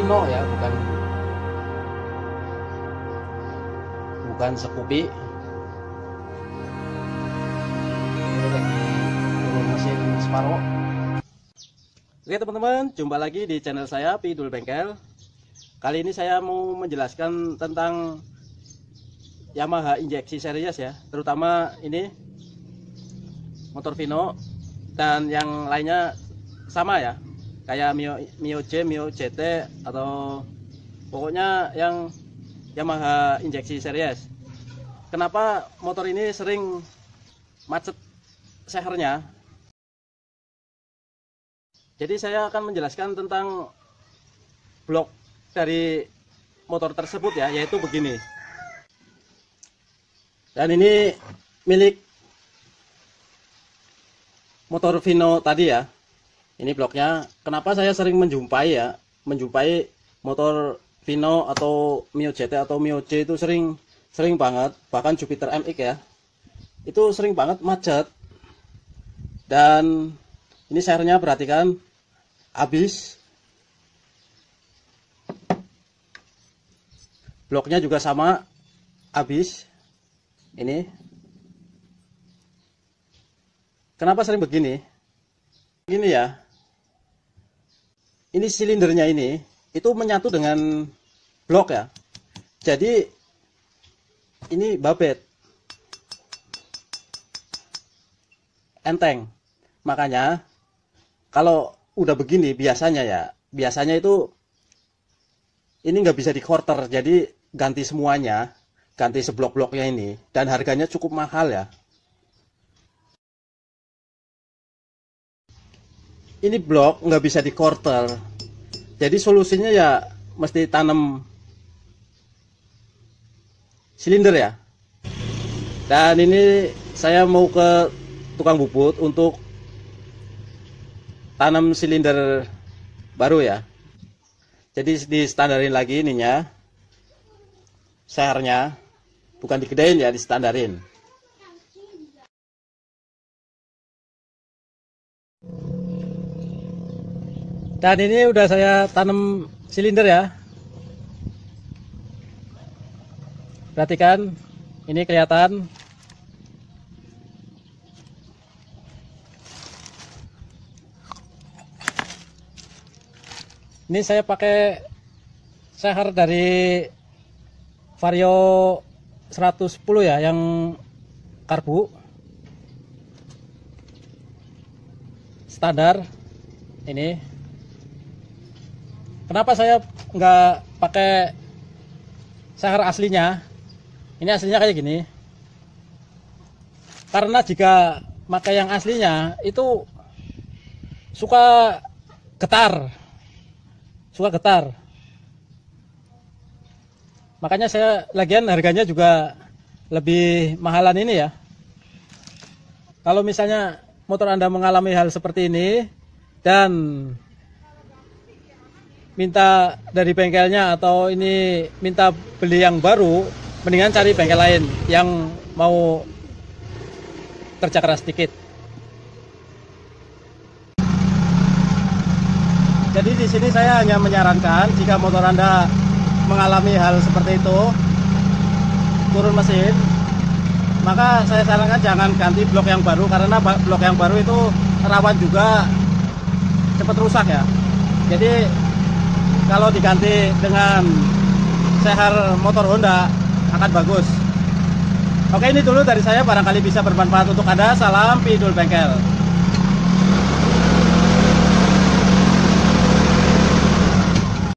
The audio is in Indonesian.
Vino ya, bukan Scoopy. Ini lagi turun mesin Sparrow. Oke teman-teman, jumpa lagi di channel saya Pidul Bengkel. Kali ini saya mau menjelaskan tentang Yamaha injeksi series ya, terutama ini motor Vino dan yang lainnya sama ya, kayak Mio J, Mio JT, atau pokoknya yang Yamaha injeksi series. Kenapa motor ini sering macet sehernya? Jadi saya akan menjelaskan tentang blok dari motor tersebut ya, yaitu begini. Dan ini milik motor Vino tadi ya. Ini bloknya. Kenapa saya sering menjumpai motor Vino atau Mio JT atau Mio J itu sering banget, bahkan Jupiter MX ya, itu sering banget macet. Dan ini sehernya perhatikan, habis. Bloknya juga sama, habis. Ini. Kenapa sering begini? Gini ya. Ini silindernya ini itu menyatu dengan blok ya. Jadi ini babet. Enteng. Makanya kalau udah begini biasanya itu ini nggak bisa di quarter, jadi ganti semuanya, ganti seblok-bloknya ini, dan harganya cukup mahal ya. Ini blok nggak bisa di quarter, jadi solusinya ya mesti tanam silinder ya. Dan ini saya mau ke tukang bubut untuk tanam silinder baru ya. Jadi distandarin lagi ininya, sehernya, bukan digedein ya, distandarin. Dan ini udah saya tanam silinder ya. Perhatikan, ini kelihatan. Ini saya pakai seher dari Vario 110 ya, yang karbu standar ini. Kenapa saya nggak pakai seher aslinya? Ini aslinya kayak gini. Karena jika pakai yang aslinya itu suka getar. Makanya saya, lagian harganya juga lebih mahalan ini ya. Kalau misalnya motor Anda mengalami hal seperti ini dan minta dari bengkelnya atau ini minta beli yang baru, mendingan cari bengkel lain yang mau kerja keras sedikit. Jadi di sini saya hanya menyarankan jika motor Anda mengalami hal seperti itu, turun mesin, maka saya sarankan jangan ganti blok yang baru, karena blok yang baru itu rawan juga cepat rusak ya. Jadi kalau diganti dengan seher motor Honda akan bagus. Oke, ini dulu dari saya, barangkali bisa bermanfaat untuk Anda. Salam Pidul Bengkel.